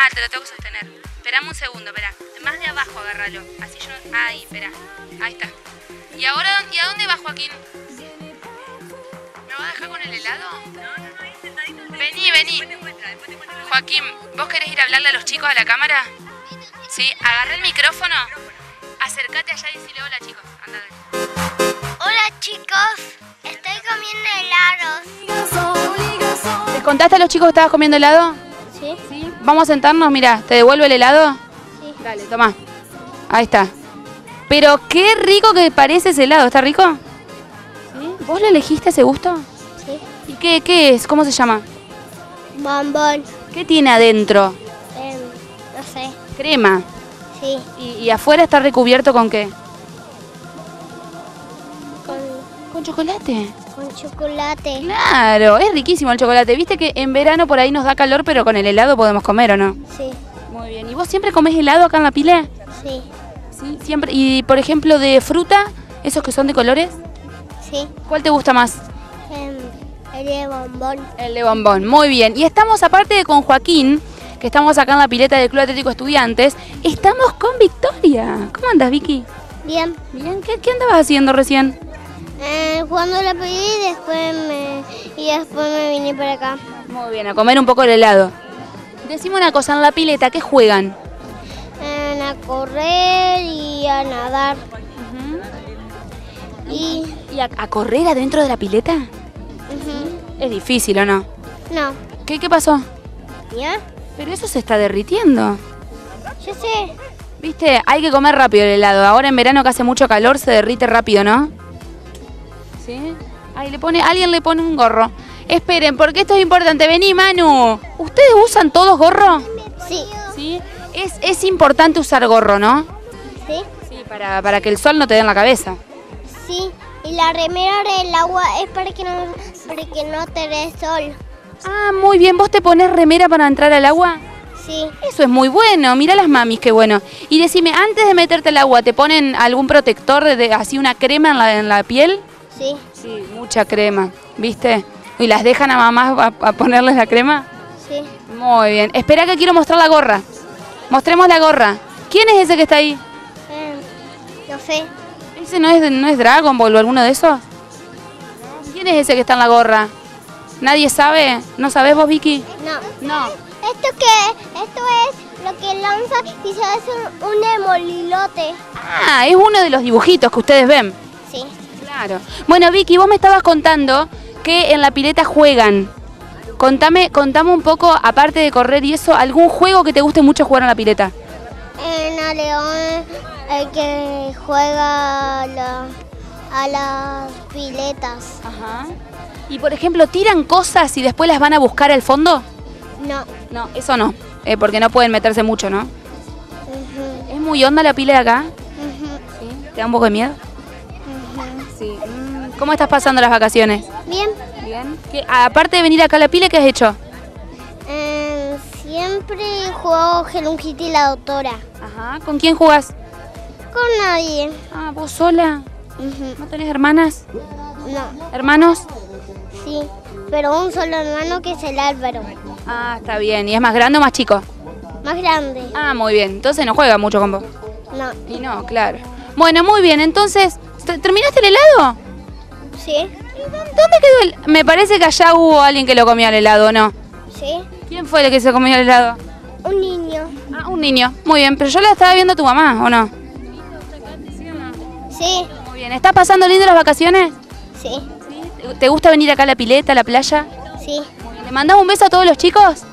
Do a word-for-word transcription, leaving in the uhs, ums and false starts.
te lo tengo que sostener. Esperame un segundo, espera. Más de abajo agárralo. Así yo... Ahí, espera. Ahí está. ¿Y ahora y a dónde va Joaquín? ¿Me va a dejar con el helado? No, no, no, ahí sentadito. Vení, vení. Joaquín, ¿vos querés ir a hablarle a los chicos a la cámara? Sí, agarré el micrófono. Acércate allá y decile hola, chicos. Andá, dale. Hola, chicos. Estoy comiendo helados. ¿Les contaste a los chicos que estabas comiendo helado? Sí. Sí. Vamos a sentarnos, mira. ¿Te devuelvo el helado? Sí. Dale, toma. Ahí está. Pero qué rico que parece ese helado. ¿Está rico? ¿Sí? ¿Vos lo elegiste ese gusto? Sí. ¿Y qué, qué es? ¿Cómo se llama? Bombón. ¿Qué tiene adentro? Eh, no sé. Crema. Sí. ¿Y, y afuera está recubierto con qué? Con, ¿Con chocolate? con chocolate. Claro, es riquísimo el chocolate. Viste que en verano por ahí nos da calor, pero con el helado podemos comer, ¿o no? Sí. Muy bien. ¿Y vos siempre comés helado acá en la pila? Sí. Sí, siempre. Y por ejemplo, de fruta, esos que son de colores, Sí. ¿cuál te gusta más? Em, el de bombón. El de bombón. Muy bien. Y estamos, aparte de con Joaquín, que estamos acá en la pileta del Club Atlético Estudiantes, estamos con Victoria. ¿Cómo andas, Vicky? Bien. Bien. ¿Qué, qué andabas haciendo recién? Eh, jugando la pedí y después me y después me vine para acá. Muy bien, a comer un poco el helado. Decime una cosa, en la pileta, ¿qué juegan? Eh, a correr y a nadar. Y ¿Y a, a correr adentro de la pileta? ujú. Es difícil, ¿o no? No. ¿Qué, qué pasó? ¿Ya? Pero eso se está derritiendo. Yo sé. Viste, hay que comer rápido el helado. Ahora en verano que hace mucho calor se derrite rápido, ¿no? ¿Sí? Ahí le pone, alguien le pone un gorro. Esperen, porque esto es importante. Vení, Manu. ¿Ustedes usan todos gorro? Sí. Sí. Es, es importante usar gorro, ¿no? Sí. Sí, para, para que el sol no te dé en la cabeza. Sí. Y la remera del agua es para que no para que no te dé sol. Ah, muy bien. ¿Vos te pones remera para entrar al agua? Sí. Eso es muy bueno. Mirá las mamis, qué bueno. Y decime, antes de meterte al agua, ¿te ponen algún protector, de así una crema en la, en la piel? Sí. Sí, mucha crema, ¿viste? ¿Y las dejan a mamás a, a ponerles la crema? Sí. Muy bien. Espera que quiero mostrar la gorra. Mostremos la gorra. ¿Quién es ese que está ahí? Eh, no sé. ¿Ese no es, no es Dragon Ball o alguno de esos? ¿Quién es ese que está en la gorra? ¿Nadie sabe? ¿No sabés vos, Vicky? No. No. Esto que esto es lo que lanza y se hace un, un emolilote. Ah, es uno de los dibujitos que ustedes ven. Sí. Claro. Bueno, Vicky, vos me estabas contando que en la pileta juegan. Contame, contame un poco, aparte de correr y eso, algún juego que te guste mucho jugar en la pileta. En a León, el que juega a, la- a las piletas. Ajá. Y por ejemplo, ¿tiran cosas y después las van a buscar al fondo? No. No, eso no, eh, porque no pueden meterse mucho, ¿no? Ujú, ¿Es muy honda la pila de acá? ujú, Sí. ¿Te da un poco de miedo? ujú. Sí. Mm, ¿Cómo estás pasando las vacaciones? Bien. Bien. ¿Qué, aparte de venir acá a la pila, qué has hecho? Eh, siempre juego Hello Kitty la doctora. Ajá. ¿Con quién jugás? Con nadie. Ah, ¿vos sola? Ujú. ¿No tenés hermanas? No. ¿Hermanos? Sí. Pero un solo hermano que es el Álvaro. Ah, está bien. ¿Y es más grande o más chico? Más grande. Ah, muy bien. Entonces no juega mucho con vos. No. Y no, claro. Bueno, muy bien. Entonces, ¿te- ¿terminaste el helado? Sí. ¿Dónde quedó el...? Me parece que allá hubo alguien que lo comió el helado, ¿o no? Sí. ¿Quién fue el que se comió el helado? Un niño. Ah, un niño. Muy bien. Pero yo la estaba viendo a tu mamá, ¿o no? Sí. Muy bien. ¿Estás pasando lindo las vacaciones? Sí. ¿Te- ¿Te gusta venir acá a la pileta, a la playa? Sí. Muy bien. ¿Le mandás un beso a todos los chicos?